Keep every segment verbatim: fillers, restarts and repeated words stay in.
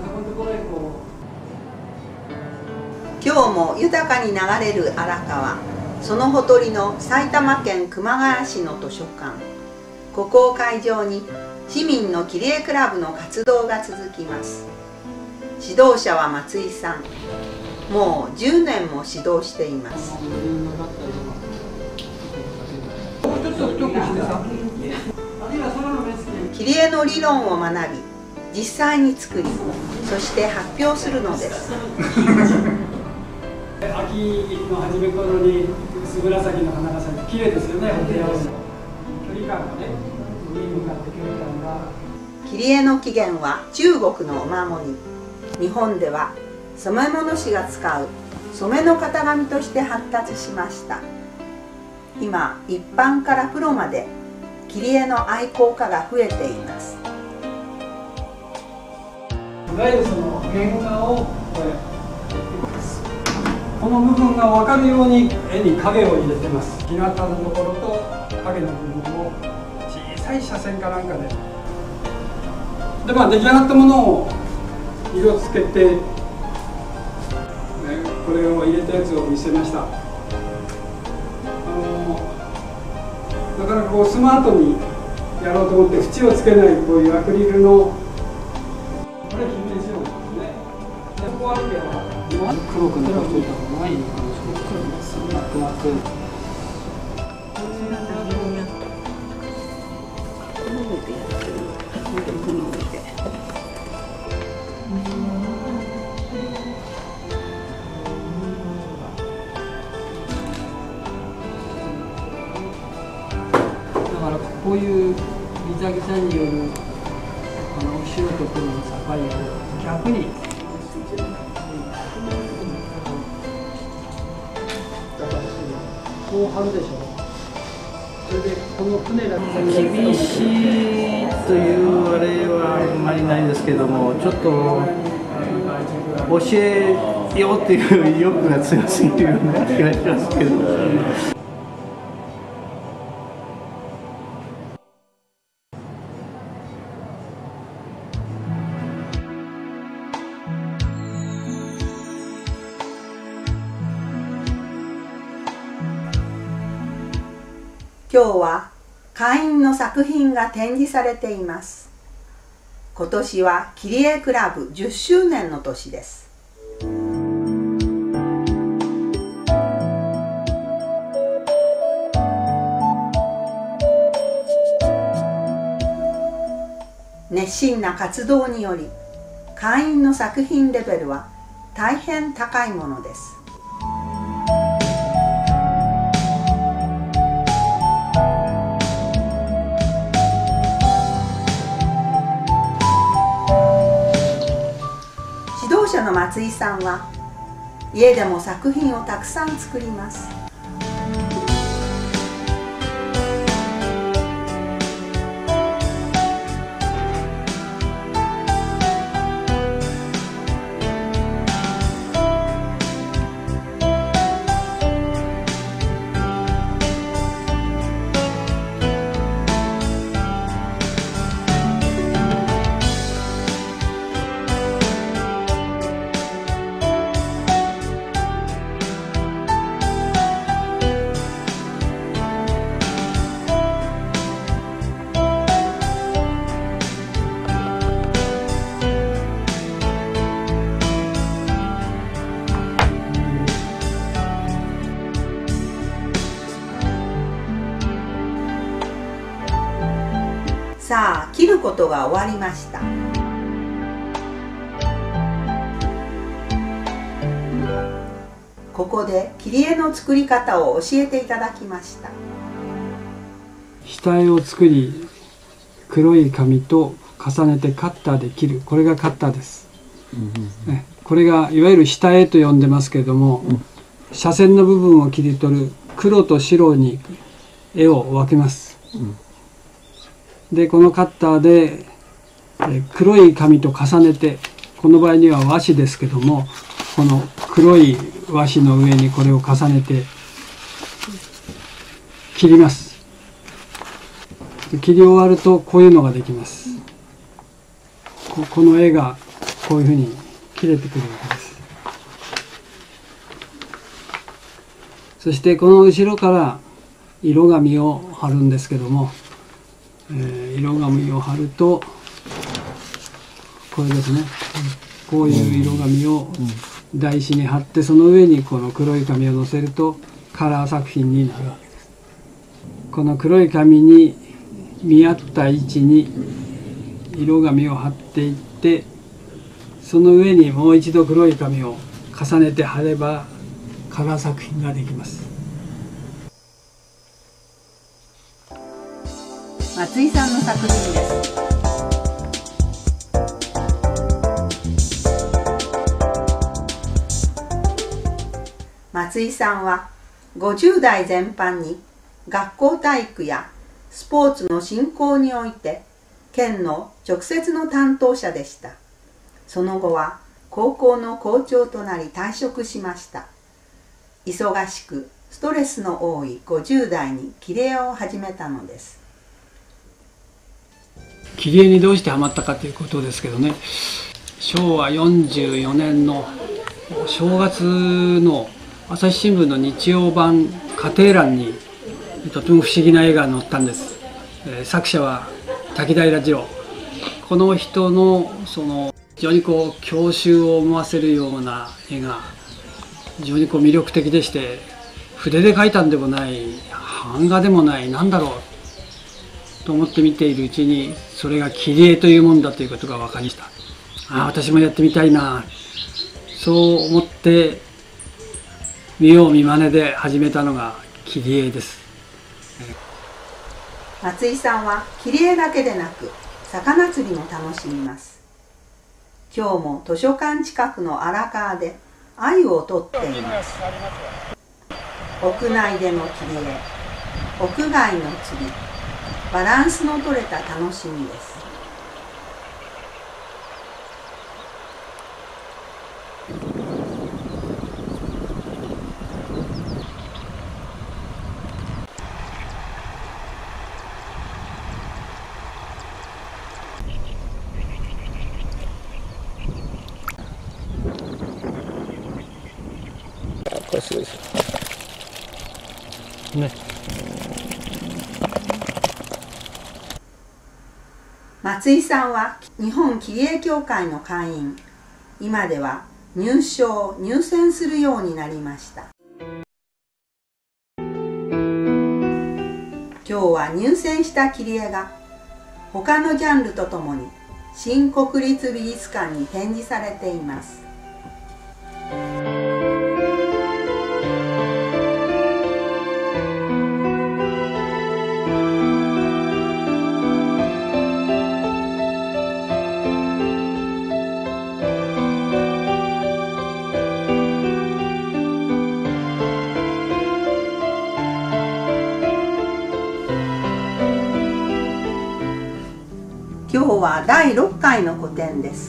今日も豊かに流れる荒川、そのほとりの埼玉県熊谷市の図書館。ここを会場に市民の切り絵クラブの活動が続きます。指導者は松井さん。もうじゅうねんも指導しています。切り絵の理論を学び、実際に作り、そして発表するのです。 秋の初め頃に薄紫の花が咲いて綺麗ですよね。距離感がね、上に向かって距離感が。 切り絵の起源は中国のお守り。日本では染め物師が使う染めの型紙として発達しました。今、一般からプロまで切り絵の愛好家が増えています。 いわゆるその原画をこれこの部分が分かるように絵に影を入れてます。日向のところと影の部分を小さい斜線かなんかでで、まあ、出来上がったものを色つけて、ね、これを入れたやつを見せました。あのなかなかこうスマートにやろうと思って縁をつけないこういうアクリルのこれ姫路用ですね。でここは黒く塗らついたのがいいのかな。黒ですね。マクマク。だからこういうギザギザによるあの後ろと黒の境を逆に。後半でしょ。それでこの船だけ厳しいというあれはあんまりないですけども、ちょっと教えようっていう意欲が強すぎるような気がしますけど。 今日は会員の作品が展示されています。今年は切り絵クラブじゅっしゅうねんの年です。熱心な活動により会員の作品レベルは大変高いものです。指導者の松井さんは家でも作品をたくさん作ります。さあ、切ることが終わりました。ここで切り絵の作り方を教えていただきました。 下絵を作り、黒い紙と重ねてカッターで切る。これがカッターです。ね、これがいわゆる下絵と呼んでますけれども、うん、斜線の部分を切り取る黒と白に絵を分けます。うんでこのカッターでえ黒い紙と重ねて、この場合には和紙ですけども、この黒い和紙の上にこれを重ねて切ります。で切り終わるとこういうのができます。こ, この絵がこういうふうに切れてくるわけです。そしてこの後ろから色紙を貼るんですけども、えー、色紙を貼るとこれですね、こういう色紙を台紙に貼って、その上にこの黒い紙を載せるとカラー作品になるわけです。この黒い紙に見合った位置に色紙を貼っていって、その上にもう一度黒い紙を重ねて貼ればカラー作品ができます。 松井さんの作品です。松井さんはごじゅう代全般に学校体育やスポーツの振興において県の直接の担当者でした。その後は高校の校長となり退職しました。忙しくストレスの多いごじゅう代に切り絵を始めたのです。 切り絵にどうしてハマったかということですけどね、しょうわよんじゅうよねんの正月の朝日新聞の日曜版家庭欄にとても不思議な絵が載ったんです。えー、作者は滝平次郎。この人のその非常にこう郷愁を思わせるような絵が非常にこう魅力的でして、筆で描いたんでもない版画でもない、なんだろうと思って見ているうちに、それが切り絵というもんだということが分かりました。ああ、私もやってみたいな、そう思って見よう見まねで始めたのが切り絵です。 松井さんは切り絵だけでなく魚釣りも楽しみます。今日も図書館近くの荒川で鮎を取っています。屋内での切り絵、屋外の釣り、バランスの取れた楽しみです。 これすごいですよね。 松井さんは日本切り絵協会の会員。今では入賞入選するようになりました。今日は入選した切り絵が他のジャンルとともに新国立美術館に展示されています。今日はだいろっかいの個展です。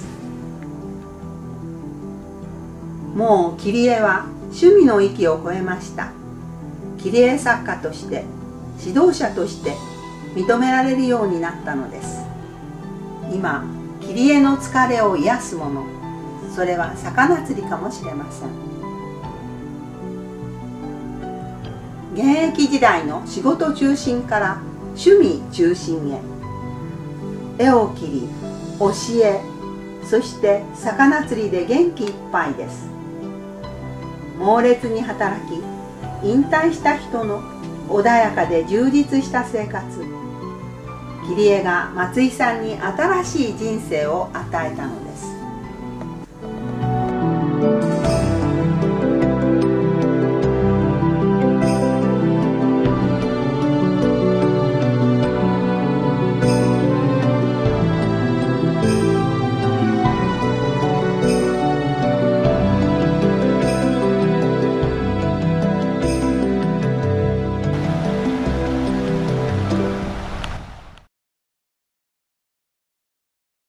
もう切り絵は趣味の域を超えました。切り絵作家として指導者として認められるようになったのです。今切り絵の疲れを癒すもの、それは魚釣りかもしれません。現役時代の仕事中心から趣味中心へ、絵を切り、教え、そして魚釣りで元気いっぱいです。猛烈に働き、引退した人の穏やかで充実した生活。切り絵が松井さんに新しい人生を与えたのです。